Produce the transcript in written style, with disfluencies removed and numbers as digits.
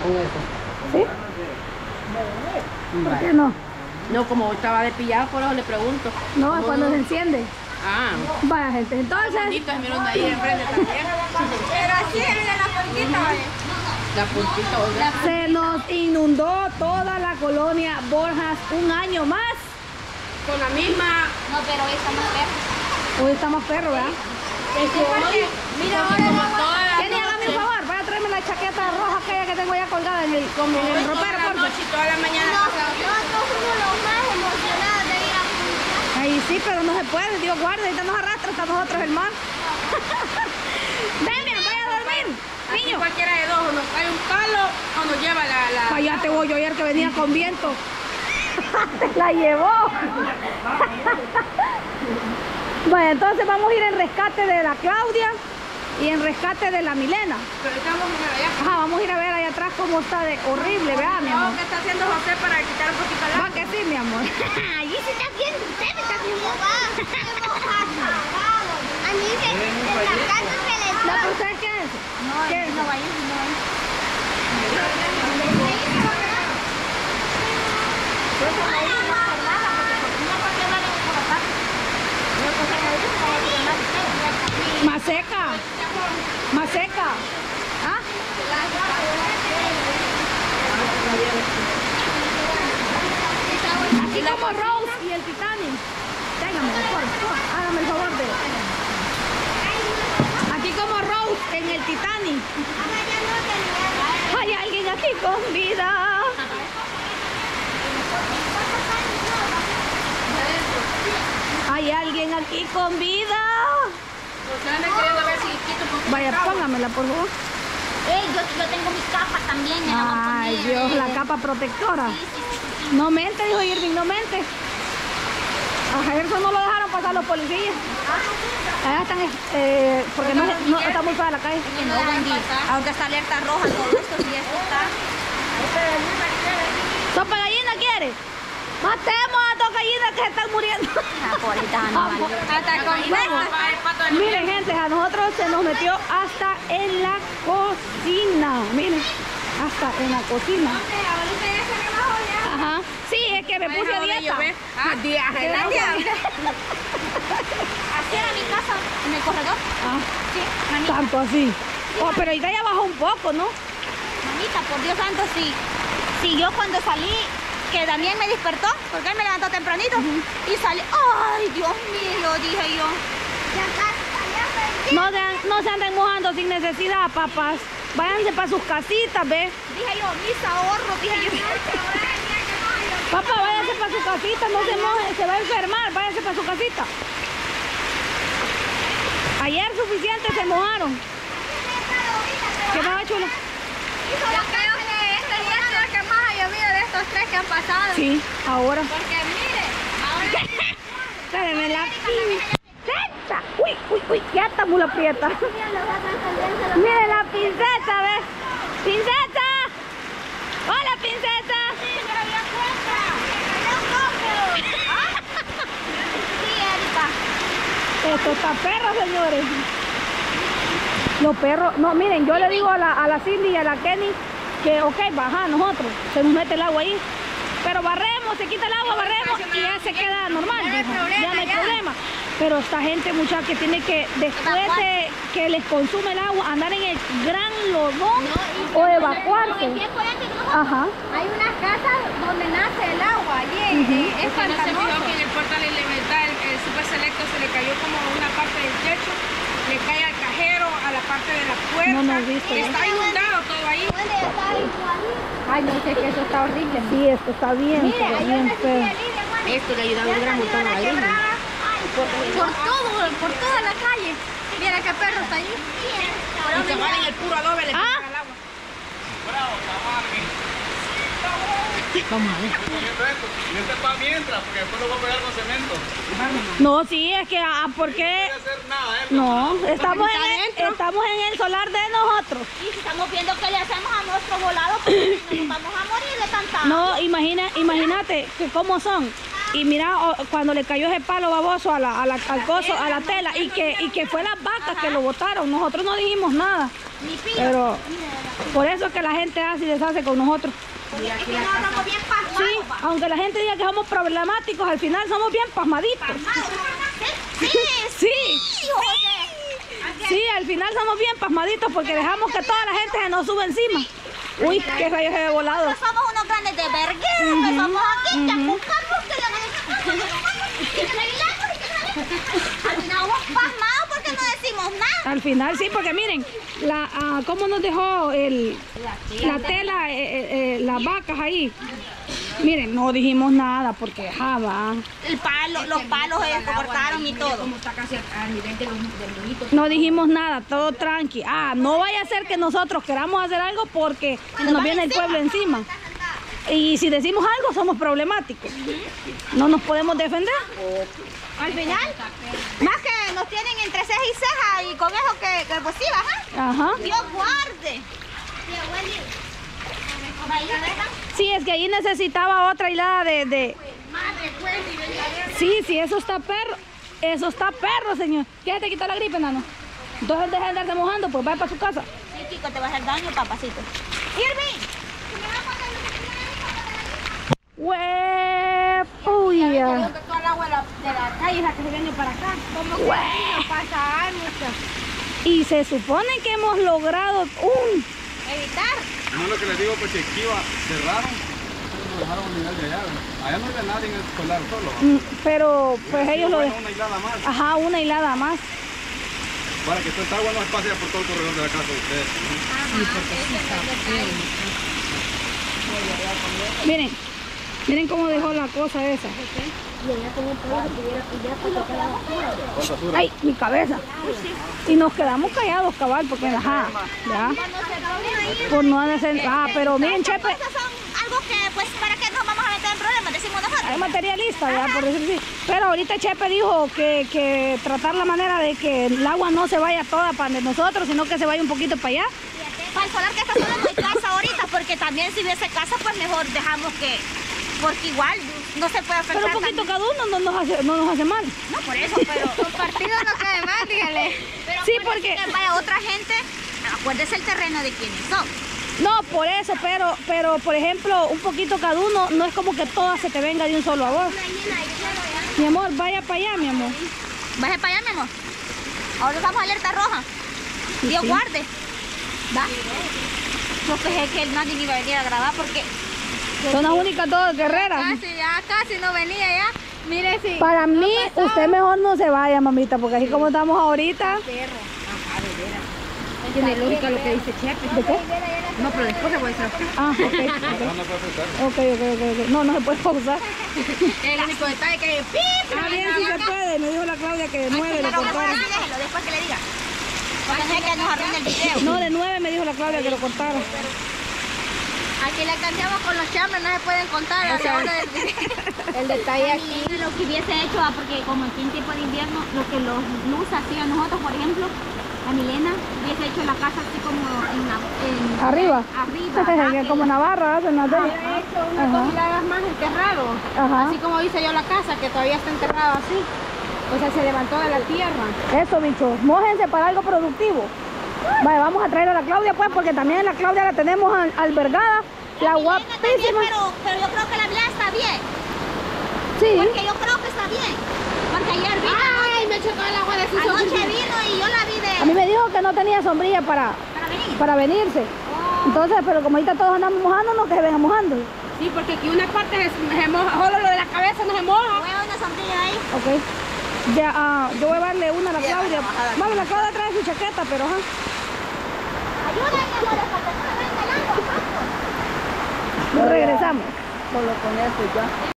con eso. ¿Sí? ¿Por qué no? No, como estaba despillado, por eso le pregunto. No, es cuando se enciende. Ah. Vaya, gente, entonces... Bonito, es mirando ahí enfrente también. Pero así, mira la puerquita, La puntita, oiga. Se nos inundó toda la colonia Borjas un año más. Con la misma... No, pero hoy está más perro. Hoy está más perro, ¿verdad? Mira, ahora el agua. Kenny, hágame un favor, vaya a traerme la chaqueta roja aquella que tengo ya colgada en el ropero, Toda la por favor. noche y toda la mañana pasada. Nosotros fuimos los más emocionados de ir a Punta. Ahí sí, pero no se puede, Dios guarde, ahorita nos arrastra hasta nosotros el mar. Demian, vaya a dormir, Aquí niño. cualquiera de dos, o nos cae un palo o nos lleva la... Allá te voy yo ayer que venía con viento. Te la llevó. Bueno, entonces vamos a ir en rescate de la Claudia y en rescate de la Milena. Pero estamos en allá. Ajá, vamos a ir a ver allá atrás cómo está de horrible, vea, mi amor. ¿Qué está haciendo José para quitar un poquito el agua? Va que sí, mi amor. Allí se está viendo, usted me está viendo. A mí se está sacando que le ¿La que ustedes qué es? ¿Qué es? no vayas, no vayas. Más seca. Más seca. ¿Ah? Aquí como Rose y el Titanic. Téngame, por favor, hágame el favor de... Aquí como Rose en el Titanic. Hay alguien aquí con vida. Hay alguien aquí con vida. José anda queriendo ver si quito un poquito. Vaya, póngamela, por favor. Yo tengo mi capa también. me la voy a Ay, poner. Dios, la capa protectora. Sí. No mente, dijo Irving, no mente. A Gerson no lo dejaron pasar los policías. Allá están, porque no está muy fea la calle. Que no, Wendy. Aunque está alerta roja, todo esto, si esto está... ¿Sopa de gallina quiere? Matemos a dos gallinas que se están muriendo. Hasta con huevo. Miren, gente, a nosotros se nos metió hasta en la cocina. Miren, hasta en la cocina. Ajá. Sí, es que me puse a dieta. Así era mi casa, en el corredor. Ah, Sí, mamita. tanto así. Oh, pero ahorita ya bajó un poco, ¿no? Mamita, por Dios santo, si yo cuando salí, que Damián me despertó, porque él me levantó tempranito, y salí, ¡ay, Dios mío! Dije yo. No se anden mojando sin necesidad, papás. Váyanse para sus casitas, ¿ves? Dije yo, mis ahorros, dije yo. Papá, váyase para su casita, no se moje, se va a enfermar, váyase para su casita. Ayer suficiente se mojaron. ¿Qué más, chula? Yo creo que este día es el que más ha llovido de estos 3 que han pasado. Sí, ahora. Porque mire, ahora... Espérenme la pinceta. Uy, uy, uy, ya está muy aprieta. Mire la pinceta, ¿ves? ¡Pinceta! ¡Hola, pinceta! Esto está perro, señores. Los perros, no, miren, yo le digo a la Cindy y a la Kenny que, ok, baja nosotros, se nos mete el agua ahí. Pero barremos, se quita el agua, barremos y ya se queda normal. Ya no hay problema. Pero esta gente, muchachos, que tiene que, después de que les consume el agua, andar en el gran lodón o evacuarse. Ajá. Hay unas casas donde nace el agua, allí es ¿Usted no se fijó pantanoso. que en el portal elemental el Super Selecto se le cayó como una parte del techo? Le cae al cajero, a la parte de la puerta. No, no he visto. Está inundado todo ahí. Puede estar igualito. Ay, no sé que eso está horrible. Sí, esto está bien, Mire, pero hay bien una feo. Esto le ayudaba un gran montón a la irina. Por toda la calle. Mira qué perro está ahí. Y se van en el puro adobe, le pegan al agua. Vamos a ver. Y este es para mientras, porque después lo voy a pegar con cemento. No, sí, es que, ¿por qué? No voy a hacer nada, No, estamos en el solar de nosotros. Y si estamos viendo qué le hacemos a nuestro volado, porque si no nos vamos a morir de tanta agua. No, imagínate que cómo son. Y mira, cuando le cayó ese palo baboso al coso, a la tela, y que fue las vacas que lo botaron, nosotros no dijimos nada. Pero por eso es que la gente hace y deshace con nosotros. Es que nosotros somos bien pasmados. Sí, aunque la gente diga que somos problemáticos, al final somos bien pasmaditos. Sí. Sí, al final somos bien pasmaditos porque dejamos que toda la gente se nos sube encima. Uy, qué rayos he volado. Nosotros somos unos grandes de vergueros, que somos aquí, que buscamos, que al final vamos pasmados porque no decimos nada. Al final sí, porque miren, cómo nos dejó la tela, las vacas ahí. Miren, no dijimos nada porque dejaba. Los palos ellos cortaron y todo. No dijimos nada, todo tranqui. No vaya a ser que nosotros queramos hacer algo porque nos viene el pueblo encima. Y si decimos algo somos problemáticos. No nos podemos defender. Al final, más que nos tienen entre ceja y ceja y con eso que pues sí, Ajá. Dios guarde. Sí, es que ahí necesitaba otra hilada de... Sí, eso está perro. Eso está perro, señor. ¿Qué te quitó la gripe, nano? Entonces deja de andarse mojando, pues vaya para su casa. Sí, chico, te va a hacer daño, papacito. Irving. ¡Huepuya! Toda el agua de la calle es la que se viene para acá. Como que no pasa años. Y se supone que hemos logrado Evitar. No es lo que les digo, porque aquí cerraron, lo dejaron a nivel de allá. Allá no hay nadie en el solar solo. pero pues ellos lo dejan. Una hilada más. Ajá, una hilada más. Para que esta agua no se pase por todo el corredor de la casa de ustedes. Miren cómo dejó la cosa esa. Ay, mi cabeza. Y nos quedamos callados, cabal, porque ajá, ya. Por no hacer, pero miren, Chepe. Cosas son algo que, pues, ¿para qué nos vamos a meter en problemas? Decimos nosotros. Hay materialista, ¿verdad? Por decir así. Pero ahorita Chepe dijo que tratar la manera de que el agua no se vaya toda para de nosotros, sino que se vaya un poquito para allá. Para el solar que está solo no hay casa ahorita, porque también si hubiese casa, pues mejor dejamos que... Porque igual no se puede afectar. Pero un poquito cada uno no nos hace mal. No, por eso, pero compartido no cae mal, dígale. Pero sí, porque... Que vaya otra gente, acuérdese el terreno de quienes son. No, por eso, pero por ejemplo, un poquito cada uno, no es como que todas se te venga de un solo a vos. Mi amor, vaya para allá, mi amor. Vaya para allá, mi amor. Ahora estamos alerta roja. Dios guarde. Va. Yo pensé que nadie iba a venir a grabar porque... Son las únicas dos guerreras. Casi no venía ya. Mire, si... Para mí, usted mejor no se vaya, mamita, porque así como estamos ahorita... Tiene lógica lo que dice Chepe. ¿De qué? No, pero después le voy a decir. Ok. No se puede pausar. El único detalle que... Bien, sí se puede. Me dijo la Claudia que de 9 lo cortara. Déjelo, después que le diga. Porque no es que nos arruine el video. No, de 9 me dijo la Claudia que lo cortara. Aquí le cambiamos con los chambres, no se pueden contar a la hora del video. El detalle aquí... Lo que hubiese hecho, porque como aquí en tiempo de invierno, lo que los luz hacían nosotros, por ejemplo, a Milena hubiese hecho la casa así como Arriba. Arriba. Como Navarra hacen las de ellos. Había hecho unas 2 hiladas más enterrado. Ajá. Así como hice yo la casa, que todavía está enterrado así. O sea, se levantó de la tierra. Eso, bicho. Mójense para algo productivo. Vale, vamos a traer a la Claudia, pues, porque también la Claudia la tenemos albergada. La guapísima. Pero yo creo que la Blas está bien. Sí. Porque yo creo que está bien. Porque ayer vino. ¡Ay! Me echó todo el agua de su Anoche vino y yo la vi de... A mí me dijo que no tenía sombrilla para venirse. Entonces, pero como ahorita todos andamos mojándonos, que se vengan mojando. Sí, porque aquí una parte se moja, solo lo de la cabeza no se moja. Voy a una sombrilla ahí. Ok. Ya, yo voy a darle una a la Claudia. Vamos, la Claudia trae su chaqueta, pero ajá. Ayúdame, amor, para que no me venga el agua. Nos regresamos. Solo con eso ya.